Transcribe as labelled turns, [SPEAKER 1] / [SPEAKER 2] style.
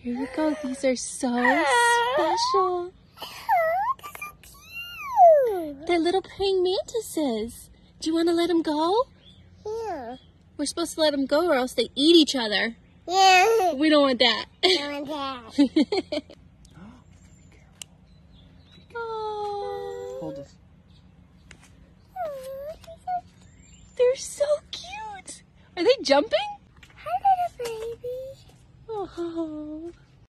[SPEAKER 1] Here we go. These are so special. They're little praying mantises. Do you want to let them go?
[SPEAKER 2] Yeah.
[SPEAKER 1] We're supposed to let them go or else they eat each other.
[SPEAKER 2] Yeah.
[SPEAKER 1] We don't want that.
[SPEAKER 2] Don't want that.
[SPEAKER 1] Oh,
[SPEAKER 3] Hold this.
[SPEAKER 1] they're so cute. Are they jumping?
[SPEAKER 2] Hi, little baby.
[SPEAKER 1] Oh.